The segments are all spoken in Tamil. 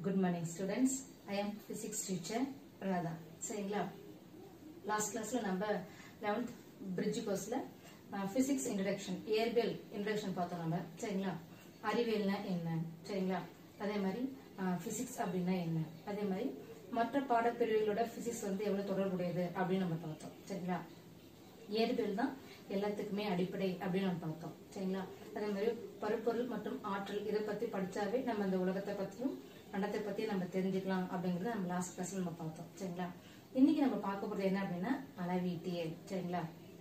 Good morning students. I am physics teacher Radha. சரிங்களா last classல நம்ம 11th bridge courseல physics introduction இயற்பியல் introduction பார்த்தோம் நம்ம. சரிங்களா அறிவியல்னா என்ன? சரிங்களா அதே மாதிரி physics அப்படினா என்ன? அதே மாதிரி மற்ற பாடப்பிரிவுகளோட physics வந்து எவ்வளவு தொடர்புடையது அப்படி நம்ம பார்த்தோம். சரிங்களா இயற்பியல் தான் எல்லாத்துக்குமே அடிப்படை அப்படின்னு நம்ம பார்த்தோம். சரிங்களா அதே மாதிரி பருப்பொருள் மற்றும் ஆற்றல் இதை பத்தி படிச்சாவே நம்ம இந்த உலகத்தை பத்தியும் அண்டத்தை பத்தியும் நம்ம தெரிஞ்சுக்கலாம் அப்படிங்கறத நம்ம லாஸ்ட் கிளாஸ்ல நம்ம பார்த்தோம். சரிங்களா இன்னைக்கு நம்ம பார்க்க போறது என்ன அப்படின்னா அளவீட்டியல். சரிங்களா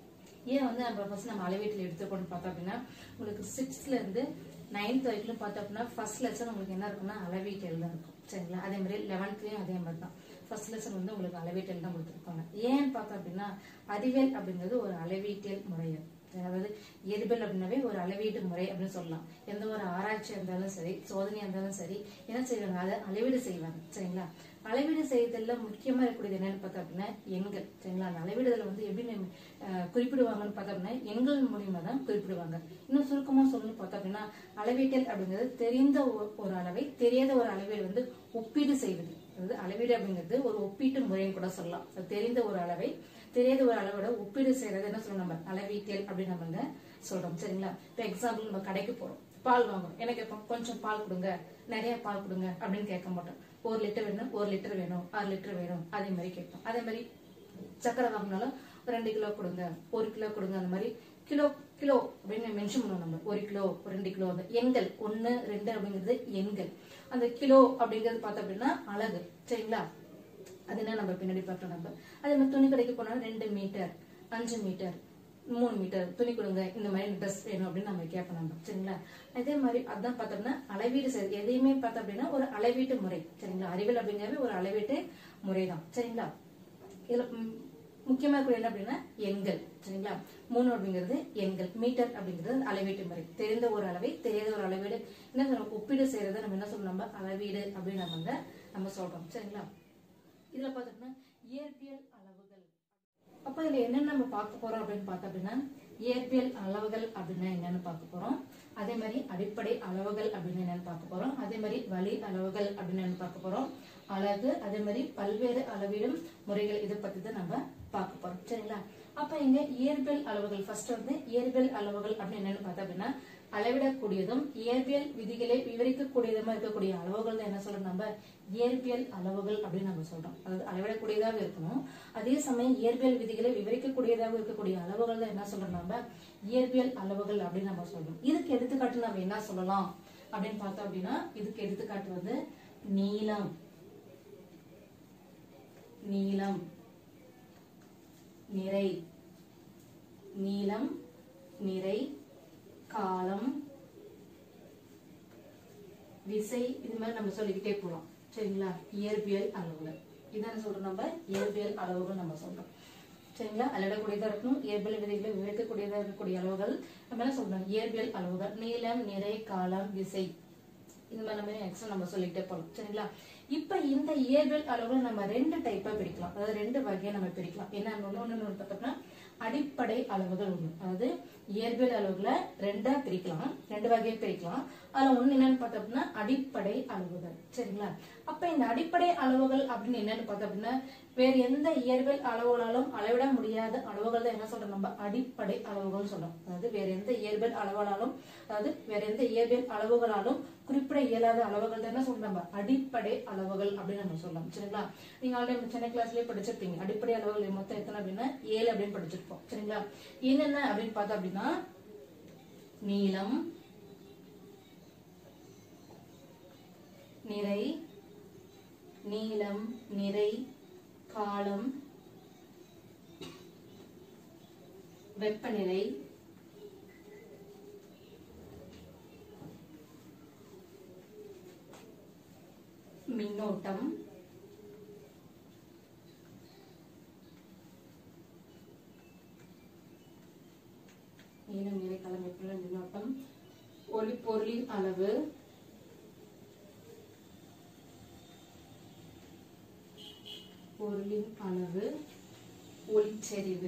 ஏன் வந்து நம்ம ஃபர்ஸ்ட் நம்ம அளவீட்டியல் எடுத்துக்கொண்டு பார்த்தோம் அப்படின்னா உங்களுக்கு 6th ல இருந்து 9th வரைக்கும் பார்த்தோம் அப்படின்னா ஃபர்ஸ்ட் லெசன் உங்களுக்கு என்ன இருக்குன்னா அளவீட்டியல் தான் இருக்கும். சரிங்களா அதே மாதிரி 11th அதே மாதிரி தான் ஃபர்ஸ்ட் லெசன் வந்து உங்களுக்கு அளவீட்டியல் தான் கொடுத்துருப்பாங்க. ஏன்னு பார்த்தோம் அப்படின்னா அறிவியல் அப்படிங்கிறது ஒரு அளவீட்டியல் முறை. அதாவது இயற்பியல் அப்படின்னாவே ஒரு அளவீட்டு முறை அப்படின்னு சொல்லலாம். எந்த ஒரு ஆராய்ச்சியா இருந்தாலும் சரி சோதனையா இருந்தாலும் சரி என்ன செய்வாங்க அதை அளவீடு செய்வாங்க. சரிங்களா அளவீடு செய்யறதுல முக்கியமா இருக்கக்கூடியது என்னன்னு பார்த்தோம் அப்படின்னா எண்கள். சரிங்களா அந்த அளவீடுல வந்து எப்படி குறிப்பிடுவாங்கன்னு பார்த்தோம் அப்படின்னா எண்கள் மூலியமா தான் குறிப்பிடுவாங்க. இன்னும் சுருக்கமா சொல்லணும்னு பார்த்தோம் அப்படின்னா அளவீட்டல் அப்படிங்கிறது தெரிந்த ஒரு அளவை தெரியாத ஒரு அளவை வந்து ஒப்பீடு செய்வது. அதாவது அளவீடு அப்படிங்கிறது ஒரு ஒப்பீட்டு முறைன்னு கூட சொல்லலாம். தெரிந்த ஒரு அளவை தெரியாத ஒரு அளவோட ஒப்பீடு செய்யறது என்ன சொல்லணும் நம்ம அளவீட்டியல் அப்படின்னு நம்ம சொல்றோம். சரிங்களா இப்ப எக்ஸாம்பிள் நம்ம கடைக்கு போறோம், பால் வாங்குறோம். எனக்கு எப்ப கொஞ்சம் பால் கொடுங்க, நிறைய பால் கொடுங்க அப்படின்னு கேட்க மாட்டோம். 1 லிட்டர் வேணும், 1 லிட்டர் வேணும், 6 லிட்டர் வேணும், அதே மாதிரி கேட்போம். அதே மாதிரி சக்கரை வாங்கினாலும் 2 கிலோ கொடுங்க, 1 கிலோ கொடுங்க, அந்த மாதிரி கிலோ கிலோ அப்படின்னு மென்ஷன் பண்ணுவோம். நம்ம 1 கிலோ 2 கிலோ அந்த எண்கள் 1 2 அப்படிங்கிறது எண்கள். அந்த கிலோ அப்படிங்கிறது பார்த்தோம் அப்படின்னா அலகு. சரிங்களா அது என்ன நம்ம பின்னாடி பார்த்தோம். நம்ம அதே மாதிரி துணி கடைக்கு போனா 2 மீட்டர் 5 மீட்டர் 3 மீட்டர் துணி கொடுங்க, இந்த மாதிரி ட்ரெஸ் வேணும் அப்படின்னு நம்ம கேட்போம் நம்ம. சரிங்களா அதே மாதிரி அதான் பார்த்தோம்னா அளவீடு செய்யுது. எதையுமே பார்த்தோம் அப்படின்னா ஒரு அளவீட்டு முறை. சரிங்களா அறிவியல் அப்படிங்கிறது ஒரு அளவீட்டு முறை தான். சரிங்களா இதுல முக்கியமா இருக்கிற என்ன அப்படின்னா எண்கள். சரிங்களா 3 அப்படிங்கிறது எண்கள், மீட்டர் அப்படிங்கிறது அளவீட்டு முறை. தெரிந்த ஒரு அளவை தெரியாத ஒரு அளவீடு என்ன சொல்றோம் ஒப்பீடு செய்யறத நம்ம என்ன சொல்றோம் நம்ம அளவீடு அப்படின்னு நம்ம சொல்றோம். சரிங்களா இதுல பார்த்தோம்னா இயற்பியல் அளவுகள். அப்ப இதுல என்னென்ன நம்ம பார்க்க போறோம் அப்படின்னு பார்த்தோம் அப்படின்னா இயற்பியல் அளவுகள் அப்படின்னா என்னன்னு பார்க்க போறோம். அதே மாதிரி அடிப்படை அளவுகள் அப்படின்னு என்னன்னு பார்க்க போறோம். அதே மாதிரி வழி அளவுகள் அப்படின்னு பார்க்க போறோம். அழகு அதே மாதிரி பல்வேறு அளவிடும் முறைகள் இதை பத்தி தான் நம்ம பார்க்க போறோம். சரிங்களா அப்ப இங்க இயற்பியல் அளவுகள் ஃபர்ஸ்ட் வந்து இயற்பியல் அளவுகள் அப்படின்னு என்னன்னு பார்த்தோம் அப்படின்னா அளவிடக்கூடியதும் இயற்பியல் விதிகளை விவரிக்கக்கூடியதுமா இருக்கக்கூடிய அளவுகள் தான் என்ன சொல்றோம் நம்ம இயற்பியல் அளவுகள் அப்படின்னு நம்ம சொல்றோம். அதாவது அளவிடக்கூடியதாக இருக்கணும், அதே சமயம் இயற்பியல் விதிகளை விவரிக்கக்கூடியதாக இருக்கக்கூடிய அளவுகள் தான் என்ன சொல்றோம் நம்ம இயற்பியல் அளவுகள் அப்படின்னு நம்ம சொல்றோம். இதுக்கு எடுத்துக்காட்டு நம்ம என்ன சொல்லலாம் அப்படின்னு பார்த்தோம் அப்படின்னா இதுக்கு எடுத்துக்காட்டு வந்து நீளம் நீளம் நிறை நீளம் நிறை காலம் விசை இது மாதிரி நம்ம சொல்லிக்கிட்டே போறோம். சரிங்களா இயற்பியல் அளவுகள் இதான் சொல்றோம் நம்ம இயற்பியல் அளவுகள் நம்ம சொல்றோம். சரிங்களா அளவிடக்கூடியதா இருக்கணும், இயற்பியல் விதிகளை விவரிக்கக்கூடியதா இருக்கக்கூடிய அளவுகள் நம்ம என்ன சொல்றோம் இயற்பியல் அளவுகள். நீளம் நிறை காலம் விசை இந்த மாதிரி நம்ம எக்ஸ்ட்ரா நம்ம சொல்லிக்கிட்டே போறோம். சரிங்களா இப்ப இந்த இயற்பியல் அளவுகள் நம்ம 2 டைப்பா பிரிக்கலாம். அதாவது 2 வகையா நம்ம பிரிக்கலாம். என்ன ஒண்ணு பார்த்தோம்னா அடிப்படை அளவுகள் ஒண்ணு. அதாவது இயற்பியல் அளவுகளை 2ஆ பிரிக்கலாம், 2 வகையா பிரிக்கலாம். அதுல ஒண்ணு என்னன்னு பார்த்தோம்னா அடிப்படை அளவுகள். சரிங்களா அப்ப இந்த அடிப்படை அளவுகள் அப்படின்னு என்னன்னு பார்த்தோம் அப்படின்னா வேற எந்த இயற்பியல் அளவுகளாலும் அளவிட முடியாத அளவுகள் தான் என்ன சொல்றோம் நம்ம அடிப்படை அளவுகள் சொல்றோம். அதாவது வேற எந்த இயற்பியல் அளவுகளாலும் அதாவது வேற எந்த இயற்பியல் அளவுகளாலும் குறிப்பிட இயலாத அளவுகள் தான் என்ன சொல்றோம் நம்ம அடிப்படை அளவுகள் அப்படின்னு நம்ம சொல்லலாம். சரிங்களா நீங்க ஆல்ரெடி சென்னை கிளாஸ்லயே படிச்சிருப்பீங்க. அடிப்படை அளவுகள் மொத்தம் எத்தனை அப்படின்னா 7 அப்படின்னு படிச்சிருப்போம். சரிங்களா என்னென்ன அப்படின்னு பார்த்தோம் அப்படின்னா நீளம் நிறை நீளம் நிறை காலம் வெப்பநிலை மின்னோட்டம் நீளம் நிறை காலம் வெப்பநிலை மின்னோட்டம் ஒளிப்பொருளின் அளவு பொருளின் அளவு ஒளிச்செறிவு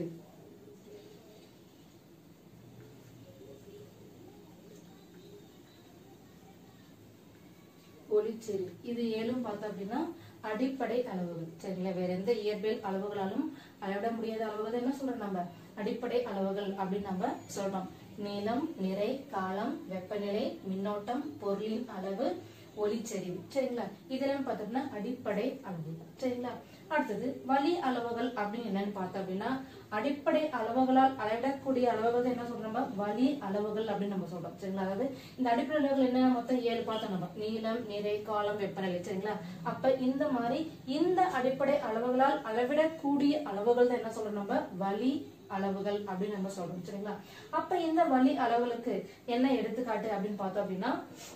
ஒளிச்செறிவு. இது 7 பார்த்தோம் அப்படின்னா அடிப்படை அளவுகள். சரிங்களா, வேற எந்த இயற்பியல் அளவுகளாலும் அளவிட முடியாத அளவுகள் என்ன சொல்றோம் நம்ம அடிப்படை அளவுகள் அப்படின்னு நம்ம சொல்றோம். நீளம், நிறை, காலம், வெப்பநிலை, மின்னோட்டம், பொருளின் அளவு, ஒளிச்செறிவு. சரிங்களா, இதெல்லாம் பார்த்தோம்னா அடிப்படை அளவுகள். சரிங்களா, அடுத்தது வழி அளவுகள் அப்படின்னு என்னன்னு பார்த்தோம் அப்படின்னா அடிப்படை அளவுகளால் அளவிடக்கூடிய அளவுகள் என்ன சொல்றோம் வழி அளவுகள் அப்படின்னு நம்ம சொல்றோம். சரிங்களா, அதாவது இந்த அடிப்படை அளவுகள் என்ன மொத்தம் 7 பார்த்தோம் நம்ம நீளம், நிறை, காலம், வெப்பநிலை. சரிங்களா, அப்ப இந்த மாதிரி இந்த அடிப்படை அளவுகளால் அளவிடக்கூடிய அளவுகள் தான் என்ன சொல்றோம் நம்ம வழி அளவுகள் அப்படின்னு நம்ம சொல்றோம். சரிங்களா, அப்ப இந்த வழி அளவுகளுக்கு என்ன எடுத்துக்காட்டு அப்படின்னு பார்த்தோம் அப்படின்னா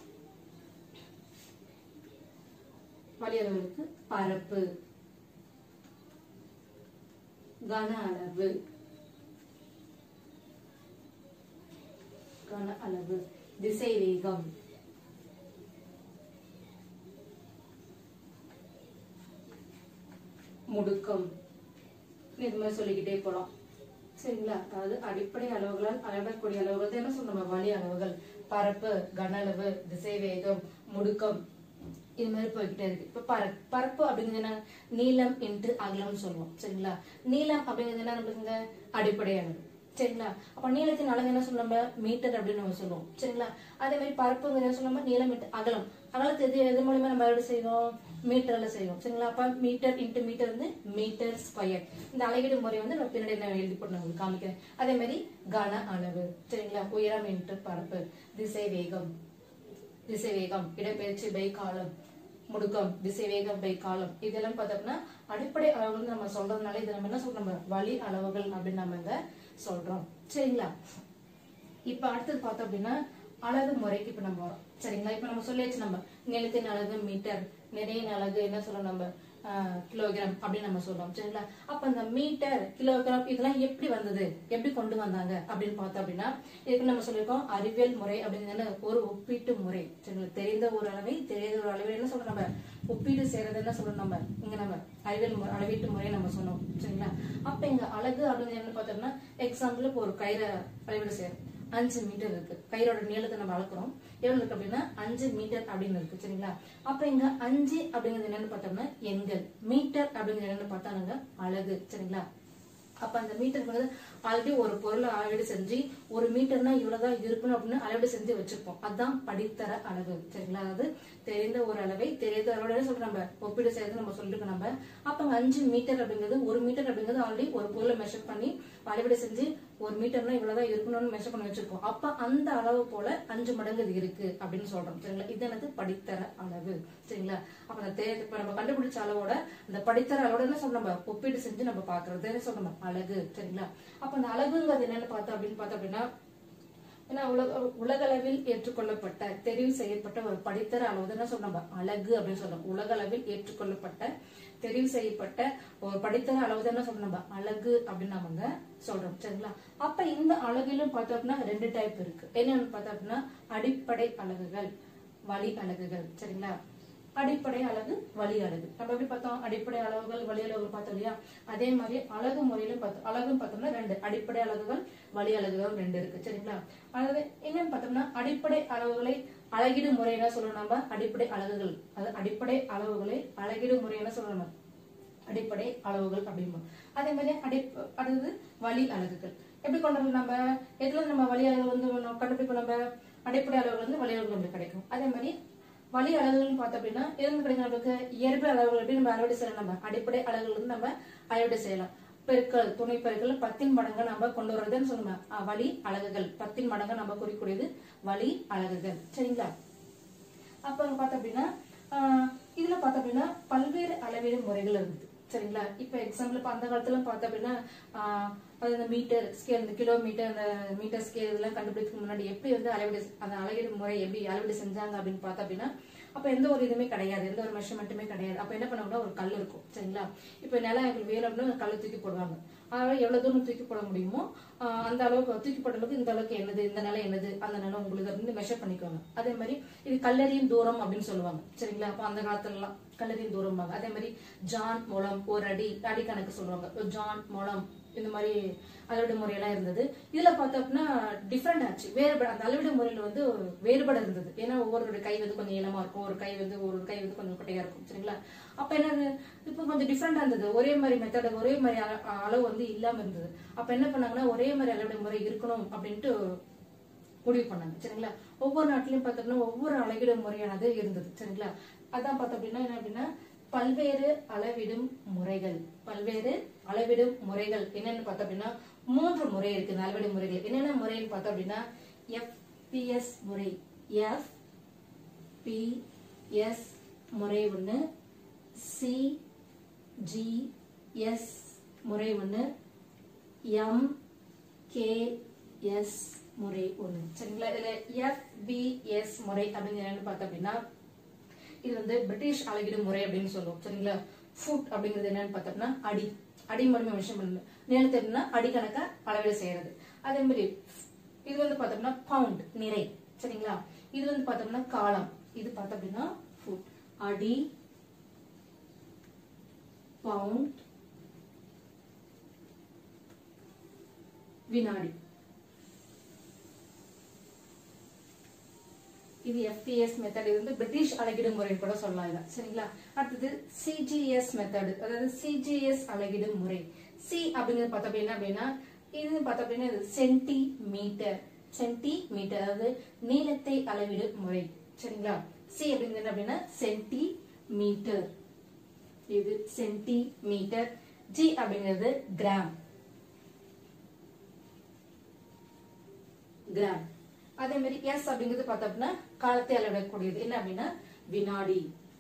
வழி அளவுகளுக்கு பரப்பு, கன அளவு, திசை வேகம், முடுக்கம், இது மாதிரி சொல்லிக்கிட்டே போலாம். சரிங்களா, அதாவது அடிப்படை அளவுகளால் அளவிடக்கூடிய அளவுகள் என்ன சொல்றோம் வழி அளவுகள். பரப்பு, கன அளவு, திசை வேகம், முடுக்கம், இது மாதிரி போய்கிட்டே இருக்கு. இப்ப பரப்பு அப்படிங்கிறது என்ன நீளம் இன்ட்டு அகலம்னு சொல்லுவோம். சரிங்களா, நீளம் அப்படிங்கிறது என்ன நம்மளுக்கு அடிப்படை அளவு. சரிங்களா, அப்ப நீளத்தின் அளவு என்ன சொல்லுவோம் மீட்டர் அப்படின்னு நம்ம சொல்லுவோம். சரிங்களா, அதே மாதிரி பரப்புங்கிறது என்ன சொல்லுவோம் நீளம் இன்ட்டு அகலம். அகலத்தை எது மூலமா நம்ம எப்படி செய்வோம் மீட்டர்ல செய்வோம். சரிங்களா, அப்ப மீட்டர் இன்ட்டு மீட்டர் வந்து மீட்டர் ஸ்கொயர். இந்த அளவீடு முறை வந்து நம்ம பின்னாடி நான் எழுதி போட்டு நான் உங்களுக்கு காமிக்கிறேன். அதே மாதிரி கன அளவு. சரிங்களா, உயரம் இன்ட்டு பரப்பு, திசை வேகம், இடப்பெயர்ச்சி பை காலம், முடுக்கம், திசை வேகம் பை காலம். இதெல்லாம் பார்த்தோம்னா அடிப்படை அளவுகள் நம்ம சொல்றதுனால இது நம்ம என்ன சொல்றோம் வழி அளவுகள் அப்படின்னு நம்ம இங்க சொல்றோம். சரிங்களா, இப்ப அடுத்தது பார்த்தோம் அப்படின்னா அலகு முறைக்கு இப்ப நம்ம வரோம். சரிங்களா, இப்ப நம்ம சொல்லியாச்சு நம்ம நிலத்தின் அலகு மீட்டர், நிறையின் அலகு என்ன சொல்றோம் நம்ம கிலோகிராம் அப்படின்னு நம்ம சொல்றோம். சரிங்களா, அப்ப இந்த மீட்டர், கிலோகிராம் இதெல்லாம் எப்படி வந்தது, எப்படி கொண்டு வந்தாங்க அப்படின்னு பார்த்தோம் அப்படின்னா இதுக்கு நம்ம சொல்லியிருக்கோம் அறிவியல் முறை அப்படின்னு ஒரு ஒப்பீட்டு முறை. சரிங்களா, தெரிந்த ஒரு அளவை தெரியாத ஒரு அளவை என்ன சொல்றோம் நம்ம ஒப்பீடு செய்யறது என்ன சொல்றோம் நம்ம இங்க நம்ம அறிவியல் அளவீட்டு முறையை நம்ம சொன்னோம். சரிங்களா, அப்ப இங்க அலகு அப்படின்னு என்ன பார்த்தோம்னா எக்ஸாம்பிள் இப்போ ஒரு கயிறை அளவீடு செய்யறோம். 5 மீட்டர் இருக்கு. கயிறோட நீளத்தை நம்ம அளக்குறோம். எவ்வளவு இருக்கு அப்படின்னா 5 மீட்டர் அப்படின்னு இருக்கு. சரிங்களா, அப்ப இங்க 5 அப்படிங்கிறது என்னன்னு பார்த்தோம்னா எண்கள், மீட்டர் அப்படிங்கிறது என்னன்னு பார்த்தாங்க அலகு. சரிங்களா, அப்ப அந்த மீட்டருக்கு ஆல்ரெடி ஒரு பொருளை அளவீடு செஞ்சு ஒரு மீட்டர்னா இவ்வளவுதான் இருக்கணும் அப்படின்னு அளவீடு செஞ்சு வச்சிருப்போம். அதுதான் படித்தர அளவு. சரிங்களா, அதாவது தெரிந்த ஒரு அளவை தெரியாத அளவோட சொல்ற நம்ம ஒப்பீடு செய்யறது நம்ம சொல்லிருக்கோம் நம்ம. அப்ப 5 மீட்டர் அப்படிங்கிறது ஒரு மீட்டர் அப்படிங்கிறது ஆல்ரெடி ஒரு பொருளை மெஷர் பண்ணி அளவீடு செஞ்சு ஒரு மீட்டர்னா இவ்வளவுதான் இருக்கணும்னு மெஷர் பண்ணி வச்சிருக்கோம். அப்ப அந்த அளவு போல 5 மடங்கு இது இருக்கு அப்படின்னு சொல்றோம். சரிங்களா, இது என்னது படித்தர அளவு. சரிங்களா, அப்ப இப்ப நம்ம கண்டுபிடிச்ச அளவோட அந்த படித்தர அளவோட என்ன சொல்றோம் நம்ம ஒப்பீடு செஞ்சு நம்ம பாக்குறது என்ன சொல்றோம் அலகு. சரிங்களா, அப்ப அந்த அலகுங்கிறது என்னன்னு பார்த்தோம் அப்படின்னா ஏன்னா உலகளவில் ஏற்றுக்கொள்ளப்பட்ட தெரிவு செய்யப்பட்ட ஒரு படித்தர அளவு என்ன சொல்றோம் அலகு அப்படின்னு சொல்றோம். உலகளவில் ஏற்றுக்கொள்ளப்பட்ட தெரிவு செய்யப்பட்ட ஒரு படித்தர அளவு என்ன சொல்றோம் நம்ம அலகு அப்படின்னு நம்ம சொல்றோம். சரிங்களா, அப்ப இந்த அலகிலும் பார்த்தோம் அப்படின்னா 2 டைப் இருக்கு. என்னன்னு பார்த்தோம் அப்படின்னா அடிப்படை அலகுகள், வழி அலகுகள். சரிங்களா, அடிப்படை அலகு, வழி அலகு. நம்ம எப்படி பார்த்தோம் அடிப்படை அளவுகள், வழி அளவுகள் பார்த்தோம் இல்லையா, அதே மாதிரி அலகு முறையிலும் பார்த்தோம். அலகுன்னு பார்த்தோம்னா 2 அடிப்படை அலகுகள், வழி அலகுகள் 2 இருக்கு. சரிங்களா, அதாவது என்னன்னு பார்த்தோம்னா அடிப்படை அளவுகளை அளவீடு முறை என்ன சொல்றோம் நம்ம அடிப்படை அலகுகள், அதாவது அடிப்படை அளவுகளை அளவீடு முறை என்ன சொல்றோம் அடிப்படை அளவுகள் அப்படிம்போம். அதே மாதிரி அடுத்தது வழி அலகுகள். எப்படி கொண்டு வரணும் நம்ம எதுல நம்ம வழி அளவு வந்து கண்டுபிடிப்போம் நம்ம அடிப்படை அளவுகள் வந்து வழி அளவுகள் நமக்கு கிடைக்கும். அதே மாதிரி வழி அலகுகள் பார்த்தோம் அப்படின்னா எதுவும் கிடைக்கும் நமக்கு இயற்பியல் அளவுகள் எப்படி நம்ம அளவீடு செய்யலாம். நம்ம அடிப்படை அளவுகள் வந்து நம்ம அளவீடு செய்யலாம். பெருக்கல், துணை பெருக்கல் 10 மடங்கு நம்ம கொண்டு வரதுன்னு சொல்லுவோம் வழி அலகுகள். 10 மடங்கு நம்ம குறிக்கூடியது வழி அலகுகள். சரிங்களா, அப்ப பார்த்தோம் அப்படின்னா இதுல பார்த்தோம் அப்படின்னா பல்வேறு அளவீடு முறைகள் இருக்குது. சரிங்களா, இப்ப எக்ஸாம்பிள் இப்ப அந்த காலத்துல பார்த்தோம் அப்படின்னா அந்த மீட்டர் ஸ்கேல், இந்த கிலோமீட்டர், அந்த மீட்டர் ஸ்கேல் இதெல்லாம் கண்டுபிடிக்கிறதுக்கு முன்னாடி எப்படி வந்து அளவீடு அந்த அளவீடு முறை எப்படி அளவீடு செஞ்சாங்க அப்படின்னு பார்த்தோம் அப்படின்னா அப்ப எந்த ஒரு இதுவுமே கிடையாது, எந்த ஒரு மெஷர்மெண்ட்டுமே கிடையாது. அப்ப என்ன பண்ணுவாங்கன்னா ஒரு கல் இருக்கும். சரிங்களா, இப்ப நிலம் எங்களுக்கு வேணும் அப்படின்னா கல்லை தூக்கி போடுவாங்க. அதனால எவ்வளவு தூரம் தூக்கி போட முடியுமோ அந்த அளவுக்கு தூக்கி போட்ட அளவுக்கு இந்த அளவுக்கு என்னது, இந்த நிலம் என்னது, அந்த நிலம் உங்களுக்கு அப்படின்னு மெஷர் பண்ணிக்குவாங்க. அதே மாதிரி இது கல்லறியின் தூரம் அப்படின்னு சொல்லுவாங்க. சரிங்களா, அப்ப அந்த காலத்துல எல்லாம் கல்லறியின் தூரம். அதே மாதிரி ஜான் மூலம் ஒரு அடி கணக்கு சொல்லுவாங்க. ஜான் மூலம் இந்த மாதிரி அளவிடும் முறையெல்லாம் இருந்தது. இதுல பார்த்தோம் அப்படின்னா டிஃப்ரெண்ட் ஆச்சு, வேறுபட அந்த அளவிடும் முறையில வந்து வேறுபாடு இருந்தது. ஏன்னா ஒவ்வொருடைய கை வந்து கொஞ்சம் இளமா இருக்கும், ஒரு கை வந்து கொஞ்சம் குட்டையா இருக்கும். சரிங்களா? அப்ப என்ன இப்போ கொஞ்சம் டிஃப்ரெண்டா இருந்தது. ஒரே மாதிரி மெத்தட், ஒரே மாதிரி அளவு வந்து இல்லாம இருந்தது. அப்ப என்ன பண்ணாங்கன்னா ஒரே மாதிரி அளவிடும் முறை இருக்கணும் அப்படின்ட்டு முடிவு பண்ணாங்க. சரிங்களா? ஒவ்வொரு நாட்டிலையும் பார்த்தோம்னா ஒவ்வொரு அளவிடும் முறையானது இருந்தது. சரிங்களா? அதான் பார்த்தோம் அப்படின்னா என்ன அப்படின்னா பல்வேறு அளவிடும் முறைகள். பல்வேறு அளவிடும் முறைகள் என்னன்னு பார்த்தோம் அப்படின்னா 3 முறை இருக்கு. அளவிடும் முறைகள் என்னென்ன முறைன்னு பார்த்தோம் அப்படின்னா FPS முறை, FPS முறை ஒண்ணு, CGS முறை ஒண்ணு, MKS முறை ஒண்ணு. சரிங்களா? இதுல FBS முறை அப்படின்னு பார்த்தோம் அப்படின்னா இது வந்து பிரிட்டிஷ் அளவிடும் முறை அப்படின்னு சொல்லுவோம். சரிங்களா? ஃபுட் அப்படிங்கிறது என்னன்னு பார்த்தோம்னா அடி, அடி மூலமா விஷயம் பண்ணணும். நிலத்தை எப்படின்னா அடிக்கணக்கா அளவீடு செய்யறது. அதே மாதிரி இது வந்து பார்த்தோம்னா பவுண்ட், நிறை. சரிங்களா? இது வந்து பார்த்தோம்னா காலம். இது பார்த்தோம் அப்படின்னா ஃபுட், அடி, பவுண்ட், வினாடி. இது FPS மெத்தட். இது வந்து பிரிட்டிஷ் அளவிடும் முறை கூட சொல்லலாம் இத. சரிங்களா? அடுத்தது CGS மெத்தட், அதாவது CGS அளவிடும் முறை. C அப்படிங்கிறது பார்த்தா அப்படின்னா இது பார்த்தா அப்படின்னா சென்டிமீட்டர், சென்டிமீட்டர், அதாவது நீளத்தை அளவிடும் முறை. சரிங்களா? C அப்படிங்கிறது அப்படின்னா சென்டிமீட்டர், இது சென்டிமீட்டர். G அப்படிங்கிறது கிராம், கிராம். அதே மாதிரி S அப்படிங்கிறது பார்த்தா அப்படின்னா காலத்தை அளவிடக்கூடியது. என்ன அப்படின்னா வினாடி,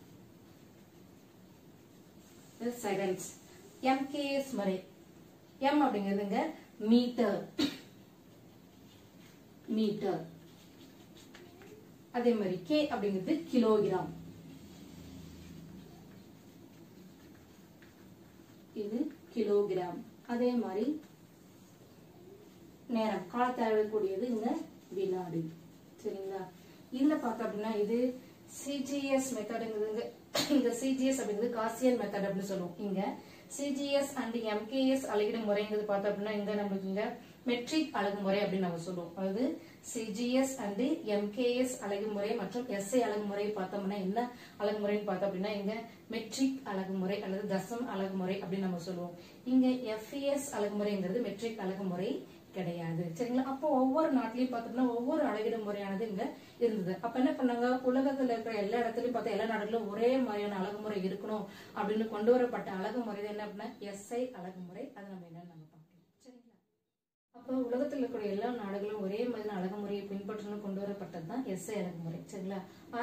செகண்ட்ஸ். MKS முறை, M அப்படிங்கிறதுங்க மீட்டர், மீட்டர். அதே மாதிரி K அப்படிங்கிறது கிலோகிராம், இது கிலோகிராம். அதே மாதிரி நேரம், காலத்தை அளவிடக்கூடியது இங்க வினாடி. சரிங்களா? இதுல பார்த்தோம் அப்படின்னா இது CGS மெத்தடுங்கிறது. இந்த CGS அப்படிங்கிறது காசியன் மெத்தட் அப்படின்னு சொல்லுவோம். இங்க CGS அண்ட் MKS அளவிடும் முறைங்கிறது பார்த்தோம் அப்படின்னா இங்க நம்மளுக்கு இங்க மெட்ரிக் அலகு முறை அப்படின்னு நம்ம சொல்லுவோம். அதாவது CGS அண்ட் MKS அலகு முறை மற்றும் SI அலகு முறை பார்த்தோம்னா என்ன அலகு முறைன்னு பார்த்தோம் அப்படின்னா இங்க மெட்ரிக் அலகு முறை அல்லது தசம் அலகு முறை அப்படின்னு நம்ம சொல்லுவோம். இங்க FES அலகு முறைங்கிறது மெட்ரிக் அலகு முறை கிடையாது. சரிங்களா? அப்போ ஒவ்வொரு நாட்டிலையும் பார்த்தோம்னா ஒவ்வொரு அளவிடும் முறையானது இங்க இருந்தது. அப்ப என்ன பண்ணாங்க, உலகத்துல இருக்கிற எல்லா இடத்துலயும் பார்த்தா எல்லா நாடுகளும் ஒரே மாதிரியான அழகுமுறை இருக்கணும் அப்படின்னு கொண்டு வரப்பட்ட அழகுமுறை என்ன அப்படின்னா SI அழகுமுறை. அது நம்ம என்னன்னு நம்ம பார்க்கலாம். சரிங்களா? அப்போ உலகத்தில் இருக்கிற எல்லா நாடுகளும் ஒரே மாதிரியான அழகுமுறையை பின்பற்றணும் கொண்டு வரப்பட்டதுதான் SI அழகுமுறை. சரிங்களா?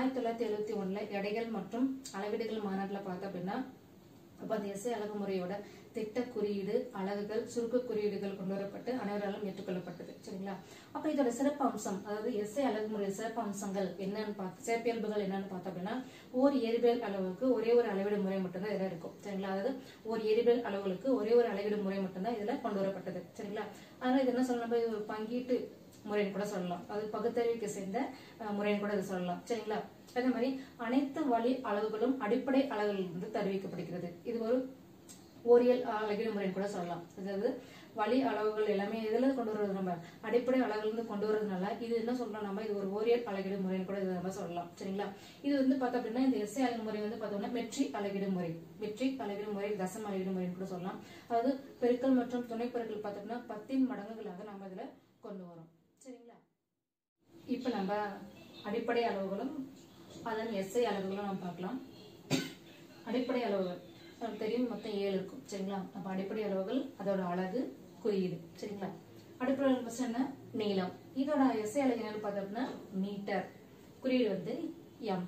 1971 எடைகள் மற்றும் அளவீடுகள் மாநாட்டில் பார்த்தோம் அப்படின்னா அப்ப அந்த SI அழகுமுறையோட திட்ட குறியீடு, அலகுகள், சுருக்க குறியீடுகள் கொண்டு வரப்பட்டு அனைவராலும் ஏற்றுக்கொள்ளப்பட்டது. சரிங்களா? அப்ப இதோட சிறப்பு அம்சம், அதாவது SI அழகுமுறை சிறப்பு அம்சங்கள் என்னன்னு பார்த்து, சிறப்பியல்புகள் என்னன்னு பார்த்தோம் அப்படின்னா ஒரு இயற்பியல் அளவுக்கு ஒரே ஒரு அளவீடு முறை மட்டும்தான் இதுல இருக்கும். சரிங்களா? அதாவது ஒரு இயற்பியல் அளவுகளுக்கு ஒரே ஒரு அளவீடு முறை மட்டும்தான் இதுல கொண்டு வரப்பட்டது. சரிங்களா? அதனால இது என்ன சொல்லலாம், நம்ம ஒரு பங்கீட்டு முறைன்னு கூட சொல்லலாம், அது பகுத்தறிவுக்கு சேர்ந்த முறைன்னு கூட இது சொல்லலாம். சரிங்களா? அதே மாதிரி அனைத்து வழி அளவுகளும் அடிப்படை அளவுகளிலிருந்து தருவிக்கப்படுகிறது. இது ஒரு ஓரியல் அளவீடு முறைன்னு கூட சொல்லலாம். அதாவது வழி அளவுகள் எல்லாமே எதுல கொண்டு வருவது, நம்ம அடிப்படை அளவுல கொண்டு வரதுனால இது என்ன சொல்றோம், நம்ம இது ஒரு ஓரியல் அளவீடு முறைன்னு கூட நம்ம சொல்லலாம். சரிங்களா? இது வந்து பார்த்தோம் அப்படின்னா இந்த SI அலகுமுறை வந்து பார்த்தோம்னா மெட்ரிக் அளவீடு முறை, மெட்ரிக் அளவீடு முறை, தசம அளவீடு முறைன்னு கூட சொல்லலாம். அதாவது பெருக்கல் மற்றும் துணை பெருக்கல் பார்த்தோம்னா 10 மடங்குகளாக நம்ம இதுல கொண்டு வரோம். சரிங்களா? இப்ப நம்ம அடிப்படை அளவுகளும் அதன் SI அளவுகளும் நம்ம பார்க்கலாம். அடிப்படை அளவுகள் நமக்கு தெரியும், மொத்தம் 7 இருக்கும். சரிங்களா? அப்ப அடிப்படை அளவுகள், அதோட அலகு, குறியீடு. சரிங்களா? அடிப்படை அளவு என்ன, நீளம். இதோட SI அலகு என்னன்னு பார்த்தோம்னா மீட்டர், குறியீடு வந்து M.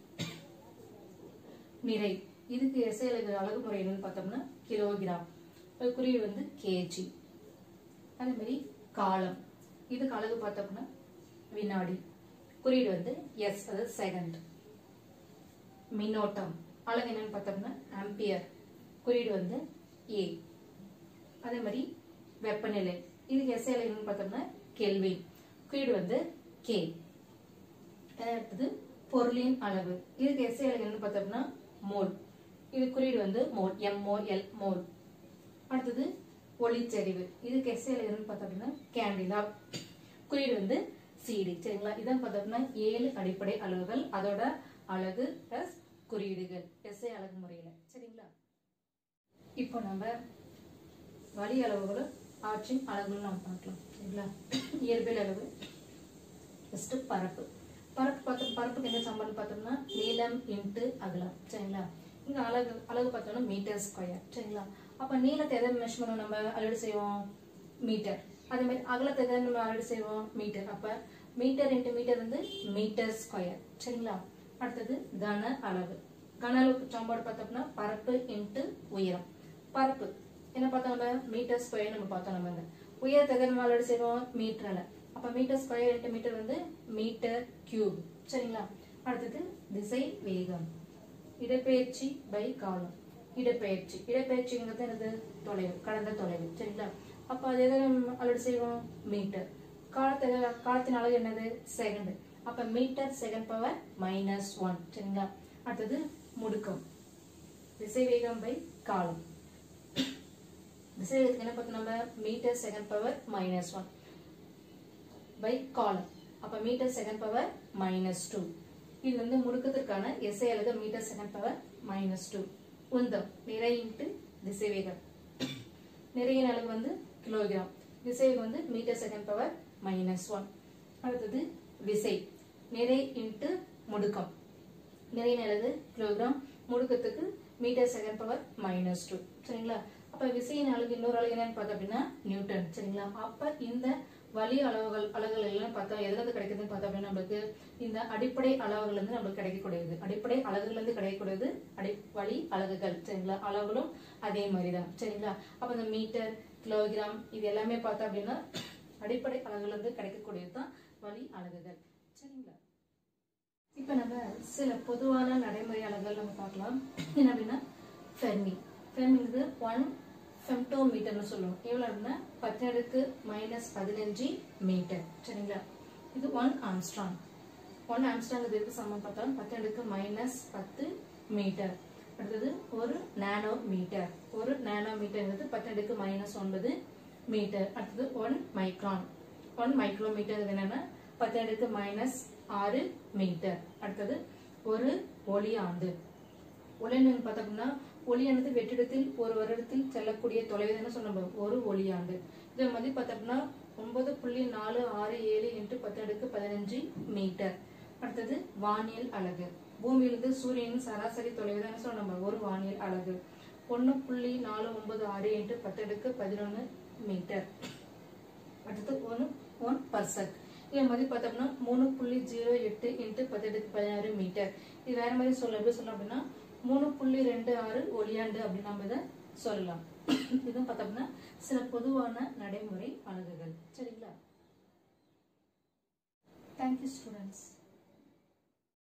நிறை, இதுக்கு SI அலகு முறை என்னன்னு பார்த்தோம்னா கிலோகிராம், குறியீடு வந்து kg. அதே மாதிரி காலம், இதுக்கு அலகு பார்த்தோம்னா வினாடி, குறியீடு வந்து S, அதாவது செகண்ட். மின்னோட்டம் அலகு என்னன்னு பார்த்தோம்னா ஆம்பியர், குறியீடு வந்து A. அதே மாதிரி வெப்பநிலை, இதுக்கு SI அலகு என்னன்னு பார்த்தோம்னா கெல்வின், குறியீடு வந்து K. அடுத்தது பொருளின் அளவு, இதுக்கு SI அலகு என்னன்னு பார்த்தோம்னா மோல், இது குறியீடு வந்து மோல், MOL, மோல். அடுத்தது ஒளிச்செறிவு. இதுக்கு எஸ்ஐ என்னன்னு பார்த்தோம் அப்படின்னா கேண்டிலா. குறியீடு வந்து சிடி. சரிங்களா? இதான் பார்த்தோம் அப்படின்னா 7 அடிப்படை அளவுகள், அதோட அலகு பிளஸ் குறியீடுகள் எஸ்ஐ அலகு முறையில. சரிங்களா? இப்போ நம்ம வழி அளவுகளும் அவற்றின் அலகுகளும் நம்ம பார்க்கலாம். சரிங்களா? இயற்பியல் அளவு ஃபர்ஸ்ட் பரப்பு. பரப்புக்கு என்ன சம்பளம் பார்த்தோம்னா நீளம் இன்ட்டு அகலம். சரிங்களா? இங்க அலகு பார்த்தோம்னா மீட்டர் ஸ்கொயர். சரிங்களா? அப்ப நீளத்தை எதை மெஷர்மெண்ட் நம்ம அளவீடு செய்வோம்? மீட்டர். அதே மாதிரி அகலத்தை எதை நம்ம அளவீடு செய்வோம்? மீட்டர். அப்ப மீட்டர் இன்ட்டு மீட்டர் வந்து மீட்டர் ஸ்கொயர். சரிங்களா? அடுத்தது கன அளவு. கன அளவுக்கு சமன்பாடு பார்த்தோம்னா பரப்பு இன்ட்டு உயரம். பரப்பு என்ன பார்த்தோம் நம்ம? மீட்டர் ஸ்கொயர் நம்ம பார்த்தோம். நம்ம உயரத்தை எதை நம்ம அளவீடு செய்வோம்? மீட்டர்ல. அப்ப மீட்டர் ஸ்கொயர் இன்ட்டு மீட்டர் வந்து மீட்டர் கியூப். சரிங்களா? அடுத்தது திசை வேகம். இடப்பெயர்ச்சி பை காலம். இடப்பெயர்ச்சிங்கிறது என்னது? தொலைவு, கடந்த தொலைவு. சரிங்களா? அப்ப அது எதை அளவீடு செய்வோம்? மீட்டர். காலத்தின் அளவு என்னது? செகண்ட். அப்ப மீட்டர் செகண்ட் பவர் -1. சரிங்களா? அடுத்தது முடுக்கம். திசை வேகம் பை காலம். திசை வேகத்துக்கு என்ன பார்த்தோம் நம்ம? மீட்டர் செகண்ட் பவர் -1 பை காலம். அப்ப மீட்டர் செகண்ட் பவர் -2. இது வந்து முடுக்கத்திற்கான எஸ்ஐ அலகு மீட்டர் செகண்ட் பவர் -2. உந்தம் நிறை இன்ட்டு திசைவேகம். நிறையின் அளவு வந்து கிலோகிராம். திசைவேகம் வந்து மீட்டர் செகண்ட் பவர் -1. அடுத்தது விசை. நிறை இன்ட்டு முடுக்கம். நிறையின் அளவு கிலோகிராம், முடுக்கத்துக்கு மீட்டர் செகண்ட் பவர் -2. சரிங்களா? அப்ப விசையின் அளவு இன்னொரு அளவு என்னன்னு பார்த்தோம் அப்படின்னா நியூட்டன். சரிங்களா? அப்ப இந்த வழி அலகுகள் எல்லாம் பார்த்தா எதுல இருந்து கிடைக்குதுன்னு பார்த்தோம் அப்படின்னா நம்மளுக்கு இந்த அடிப்படை அளவுகள் இருந்து நம்மளுக்கு கிடைக்கக்கூடியது. அடிப்படை அலகுகள் இருந்து கிடைக்கக்கூடியது வழி அலகுகள். சரிங்களா? அளவுகளும் அதே மாதிரிதான். சரிங்களா? அப்ப இந்த மீட்டர், கிலோகிராம் இது எல்லாமே பார்த்தோம் அப்படின்னா அடிப்படை அலகுகள் இருந்து கிடைக்கக்கூடியது தான் வழி அலகுகள். சரிங்களா? இப்ப நம்ம சில பொதுவான நடைமுறை அலகுகள் நம்ம பார்க்கலாம். என்ன அப்படின்னா ஃபெர்மி. ஃபெர்மிங்கிறது 1 ஃபெம்டோமீட்டர்னு சொல்லுவோம். எவ்வளவு அப்படின்னா 10⁻⁻15 மீட்டர். சரிங்களா? இது 1 ஆம்ஸ்ட்ராங். 1 ஆம்ஸ்ட்ராங் இதுக்கு சமம் பார்த்தாலும் 10⁻10 மீட்டர். அடுத்தது ஒரு நானோ மீட்டர். ஒரு நானோ மீட்டர்ங்கிறது 10⁻⁻9 மீட்டர். அடுத்தது 1 மைக்ரான். 1 மைக்ரோமீட்டர் என்னன்னா 10⁻⁻6 மீட்டர். அடுத்தது ஒரு ஒளியாண்டு. ஒளியாண்டு பார்த்தோம்னா ஒளியானது வெற்றிடத்தில் ஒரு வருடத்தில் செல்லக்கூடிய தொலைவு என்ன சொன்னோம்? ஒரு ஒளியாண்டு. இதோட மதிப்பு பார்த்தோம்னா 9.467 × 10⁻15 மீட்டர். அடுத்தது வானியல் அலகு. பூமியிலிருந்து சூரியனின் சராசரி தொலைவு தான் சொன்னோம் ஒரு வானியல் அலகு. 1.496 × 10⁻11 மீட்டர். அடுத்து 1 பர்செக். இதோட மதிப்பு பார்த்தோம்னா 3.08 × 10⁻16 மீட்டர். இது வேற மாதிரி எப்படி சொல்லலாம் அப்படின்னா 3.26 ஒளியாண்டு அப்படின்னு நம்ம இதை சொல்லலாம். இதுவும் பார்த்தோம்னா சில பொதுவான நடைமுறை அலகுகள். சரிங்களா? Thank you students.